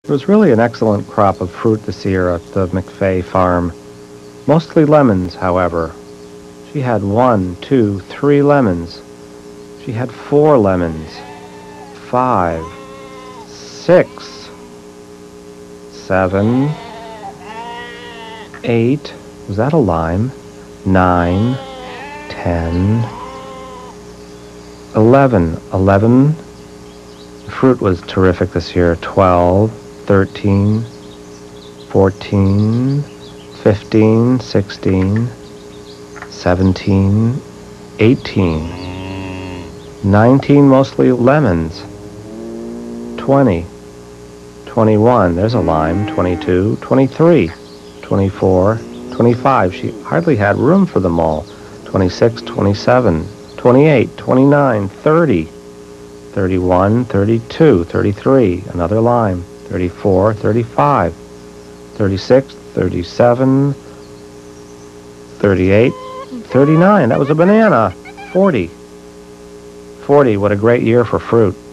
It was really an excellent crop of fruit this year at the McFay farm. Mostly lemons, however. She had 1, 2, 3 lemons. She had 4 lemons. 5, 6, 7, 8. Was that a lime? 9, 10, 11. 11. The fruit was terrific this year. 12, 13, 14, 15, 16, 17, 18, 19, mostly lemons, 20, 21, there's a lime, 22, 23, 24, 25. She hardly had room for them all. 26, 27, 28, 29, 30, 31, 32, 33, another lime, 34, 35, 36, 37, 38, 39. That was a banana. 40. 40. What a great year for fruit.